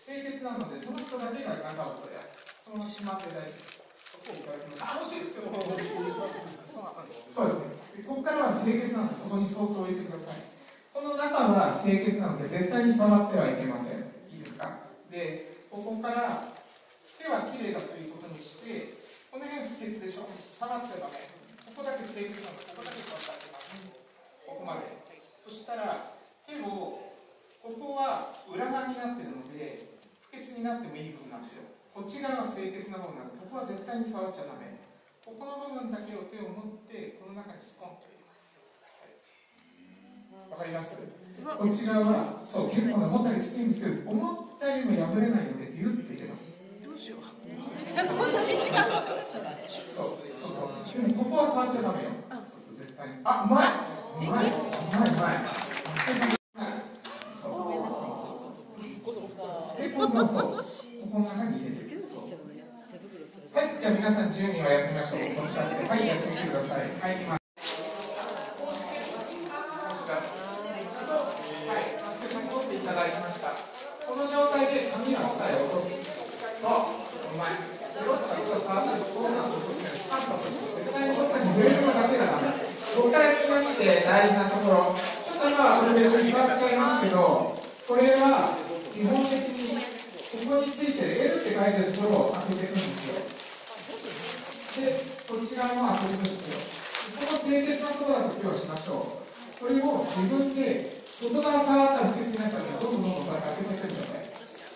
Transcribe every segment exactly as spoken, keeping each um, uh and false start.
清潔なので、その人だけが中を取り合う。そのしまって大丈夫。ここをいただきます。あ、落ちる。そうですね。ここからは清潔なので、そこにそっと置いてください。この中は清潔なので、絶対に触ってはいけません。いいですか？で、ここから手はきれいだということにして、この辺不潔でしょ。触っちゃダメ。ここだけ清潔なので、ここだけ触ってあげます。ここまで。そしたら、手を、ここは裏側になっているので、不潔になってもいい部分なんですよ。こっち側は清潔な部分なので、ここは絶対に触っちゃダメ。ここの部分だけを手を持って、この中にスコンと入れます。わ、はい、かります？こっち側は、そう、結構思ったよりきついんですけど、思ったよりも破れないので、ビュッと入れます。 どうしよう。 そうそうそう。でもここは触っちゃダメよ。そうそう、絶対に。あ、うまい。うまい。うまい、うまい。そうそうそう。で、今度はそう。ここの中に入れてる。はい、じゃあ皆さんじゅうにんはやってみましょう。はい、やってみてください。はい、今。こうして、差し出す。はい、マスクさんに取っていただきました。この状態で紙は下へ落とす。そう、うまい。色とか色が触ったり、そうなんです。パンと絶対にどっかに触れるのだけがダメ。ここからみんな見て大事なところ。ちょっと今はこれ別に触っちゃいますけど、これは基本的にここについてる L って書いてるところを開けていくんですよ。で、こっち側も開けていくんですよ。この清潔なところだと今日はしましょう。これを自分で外側触ったら不潔になったらどんどんどんどん開けていくんだよね。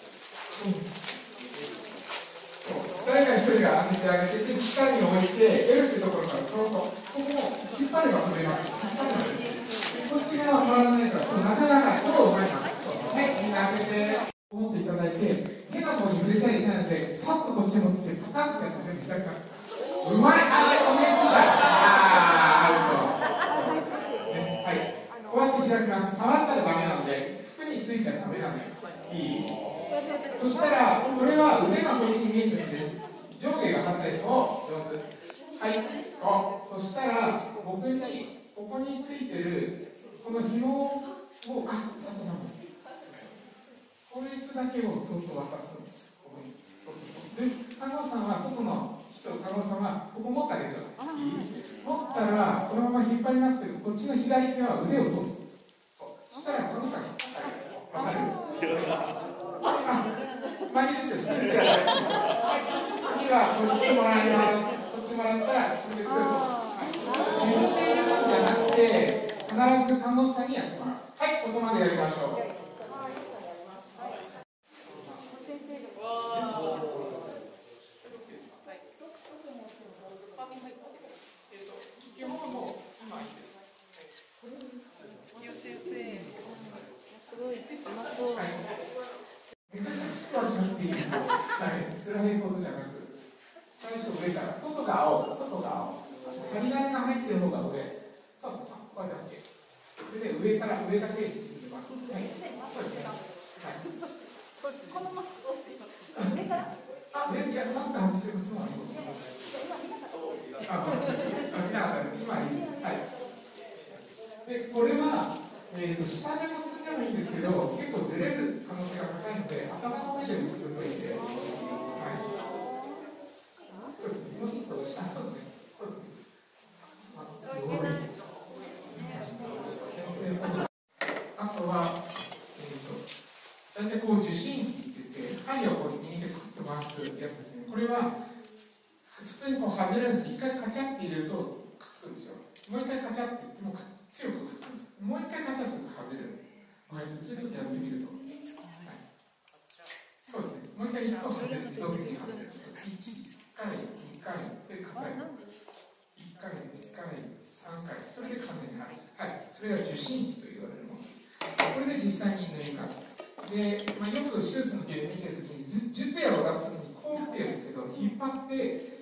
誰か一人が開けてあげて、で下に置いて L ってところからそろそろここも引っ張れば取れます。こっち側は触らないから、そのなかなかそううまいな。はい、みんな開けて持っていただいて、変なところに触れちゃいけないので、さっとこっちに持ってパタッとやって全部開きます。うまい。あ、で、おねつだ。あー、アウト。ね、はい。こうやって開きます。触ったらダメなので、服についちゃダメなのよ。いい？そしたら、これは腕がこっちに見えてるんで、上下が反対、そう、上手。はい、そう。そしたら、僕に、ここについてる、この紐を、あ、触っちゃダメです。こいつだけをそっと渡すんです。ここに。そうそうそう。で、看護師さんは、外の人、看護師さんは、ここ持ってあげてください。いい？持ったら、このまま引っ張りますけど、こっちの左手は腕を通す。そう。そしたら、看護師さん、はい、わかる？あ、まあいいですよ。続けてやらないですよ。次はこっちもらいます。こっちもらったら続けてください。自分で入れるんじゃなくて、必ず看護師さんにやってもらう。はい、ここまでやりましょう。基本はもう今いいです。 すごい、うまそう。 はい。めちゃくちゃ質はしなくていいですよ。はい。辛いことじゃなく、最初上から、外が青、外が青。針金が入ってる方が上。そうそうそう、こうやって。それで上から上だけ入れます。はい。そうですね。はい。このマスクを上から。あ、上、いや、マスク外してるつもりです。あ、今いいです。はい。で、これは、えーと、下でもすってもいいんですけど、結構ずれる可能性が高いので、頭の上で結ぶといいです。はい。そうですね。もう一個、あ、そうですね。そうですね。あ、すごい。先生、あとは、えーと、大体こう受信機って言って、針をこう右でクッと回すやつですね。これは、普通にこう外れるんです。一回カチャって入れるとくっつくんですよ。もう一回カチャって言っても強くくっつくんです。もう一回カチャすると外れるんです。これ、ちょっとやってみると。はい、そうですね。もう一回言うと外れる。自動的に外れる。いちかい、にかい、で、硬い。いっかい、にかい、さんかい。それで完全に外れる。はい。それが受信機と言われるものです。これで実際に縫います。で、まあ、よく手術のビデオ見てるときに、術野を出すときにこうって言うんですけど、引っ張って、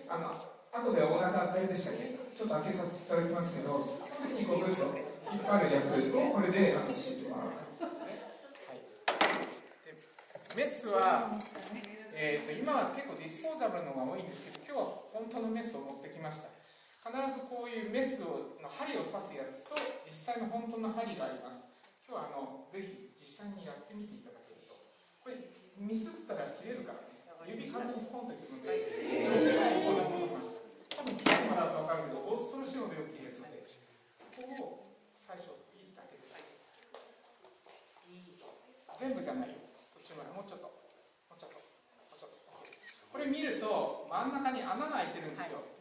あの、後でお腹誰でしたっけ？ちょっと開けさせていただきますけど、次にこうぐっと引っ張るやつをこれで敷いてもらう感じですね。はい、でメスは、えー、と今は結構ディスポーザブルのが多いんですけど、今日は本当のメスを持ってきました。必ずこういうメスをの針を刺すやつと実際の本当の針があります。今日はあのぜひ実際にやってみていただけると、これミスったら切れるからね。指完全にスポンといくので、こうなってます。多分切ってもらうと分かるけど、恐ろしいほどよく切れるので、ここを最初切ってあげてください。全部じゃないよ。途中までもうちょっと、もうちょっと、もうちょっと。これ見ると真ん中に穴が開いてるんですよ。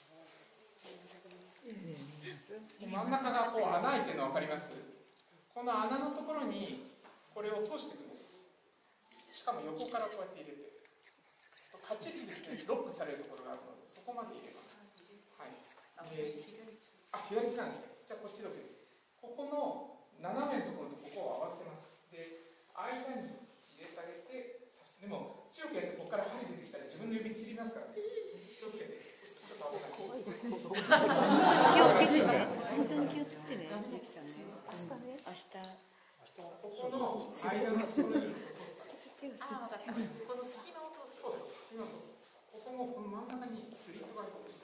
真ん中がこう穴開いてるの分かります？この穴のところにこれを通していくんです。しかも横からこうやって入れて、カチッとですね、ロックされるところがあるので、そこまで入れます。はい。えー、あ、左手なんですね。じゃあこっちだけです。ここの斜めのところとここを合わせます。で、間に入れてあげて、でも強くやってここから針出てきたら自分の指切りますからね。気をつけて。ちょっと危ない。怖いぞ。気をつけてね。本当に気をつけてね。明日ね。明日。ここの間のところにああ、分かった。この隙間を通す。そうそう、隙間を通す。ここもこの真ん中にスリットが入ってる。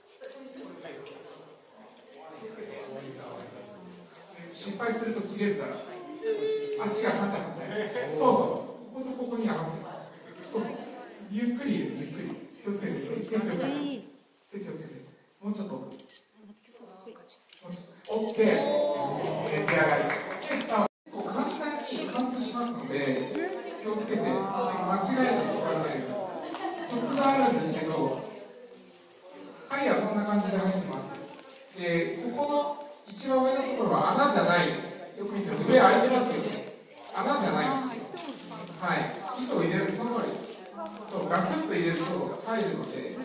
失敗すると切れるから。あ、違う、反対反対。そうそう。こことここに合わせる。そうそう。ゆっくりゆっくり。気をつけて。気をつけて。気をつけて。もうちょっと。オッケー。出来上がり。簡単に貫通しますので、気をつけて、間違えて使わないように。コツがあるんですけど、針はこんな感じで入ってます。で、ここの一番上のところは穴じゃないです。よく見てると上開いてますよね。穴じゃないんですよ。はい。糸を入れるとその通り。そう、ガツッと入れると入るので。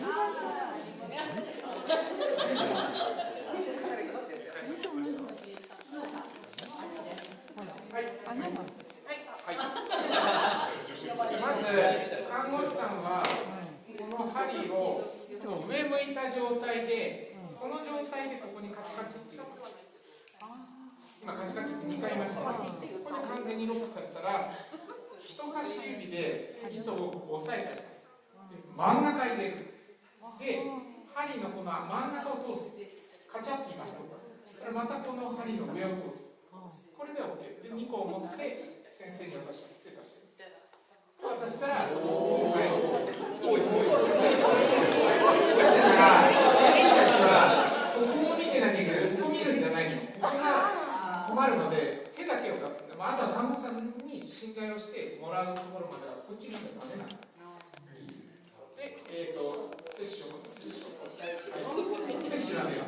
はい。はい。まず、看護師さんは、この針を上向いた状態で、この状態でここにカチカチって入れます。今、カチカチってにかい言いましたね。ここで完全にロックされたら、人差し指で糸を押さえてあげます。真ん中入れる。で、針のこの真ん中を通す。カチャッと今通す。またこの針の上を通す。これで OK。で、にこを持って先生に渡します。手出して。渡したら、おい、おい、おい、おい。なぜなら、先生たちは、ここを見てなきゃいけない。ここ見るんじゃないの。ここが困るので、手だけを出すんで、まあ、あとは看護師さんに信頼をしてもらうところまでは、こっちにはダメなんだ。で、えっ、ー、と、接種を、接種を、接種なんだよ。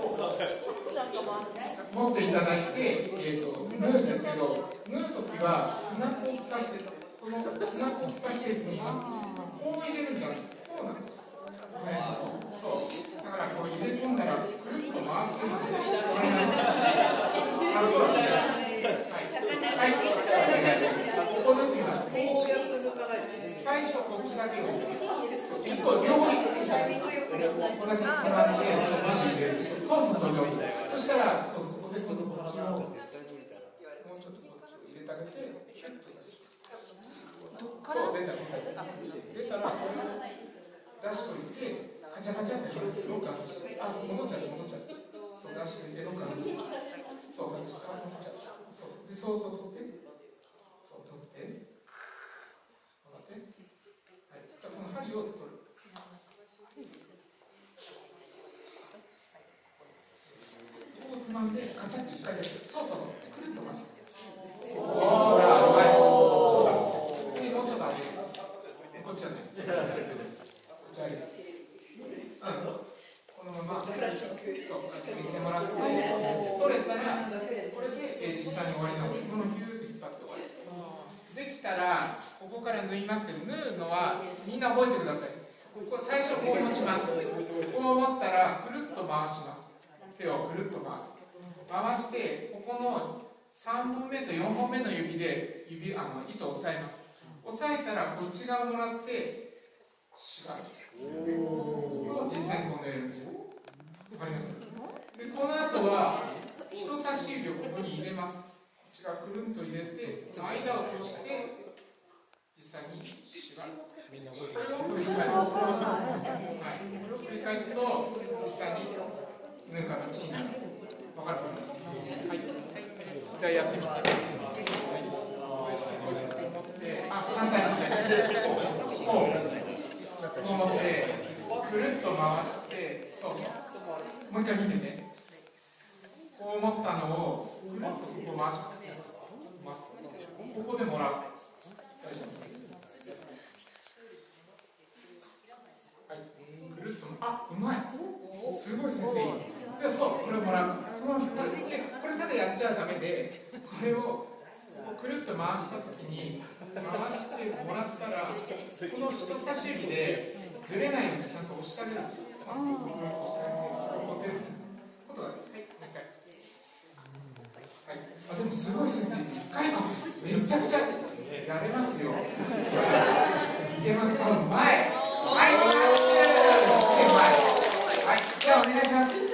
持っていただいて、えー、と縫うんですけど、縫うときは砂粉を効かして、この砂粉を効かして縫います。こう入れるんじゃなくて、こうなんですよ。ね、そう。だからこう入れ込んだら、くるっと回すんですよ。これなんです。あ、そうですね。はい。はい。ここですよ。最初こっちだけを。一個両方行ってみたい。ここだけつまんで、マジ入れる。そうそうそう、両方。そしたら、そうそう、ここでこのこっちを、もうちょっとこっちを入れてあげて、キュッと出して。そう、出た、出たら、これを出しといて、カチャカチャってします。ロッカーして。あ、戻っちゃって、戻っちゃって。そう、出しといて、ロッカーして。そう、出して、あ、戻っちゃって。そう、で、そーっと取って、そう、取って、こうやって。はい、じゃあこの針を取る。ここをつまんで、カチャッと一回だけ。そうそう、くるっと回して。そうだ、うまい。そうだ。で、もうちょっと上げる。こっちはね。こっち上げる。うん。このまま、そう、見てもらって、取れたら、これで、えー、実際に終わりなので、このヒューって引っ張って終わり。できたら、ここから縫いますけど、縫うのは、みんな覚えてください。ここ最初こう持ちます。こう持ったら、くるっと回します。手をくるっと回す。回して、ここのさんぼんめとよんぼんめの指で指あの糸を押さえます。押さえたら、こっち側をもらって、縛る。そう実際にこうやるんですよ。わかります？で、この後は、人差し指をここに入れます。こっち側くるんと入れて、間を通して、実際に縛る。これを繰り返す。はい、これを繰り返すと、実際に縫う形になる。わかるかな？はい。じゃあやってみて。はい。 で、あ、反対反対。こう、こう、こう持って、くるっと回して、そうそう。もう一回見てね。こう持ったのを、くるっとこう回します。ここでもらう。大丈夫です。はい。くるっと、あ、うまい。すごい先生。で、そう、これをもらう。そのこれ、これただやっちゃダメで、これをくるっと回したときに、回してもらったら、この人差し指でずれないようにちゃんと押してあげるんですよ。押してあげて、固定することができる。はい、もう一回。はい。あ、でもすごい先生、一回もめちゃくちゃやれますよ。いけます。あ、うまい。はい、うまい。はい、じゃあお願いします。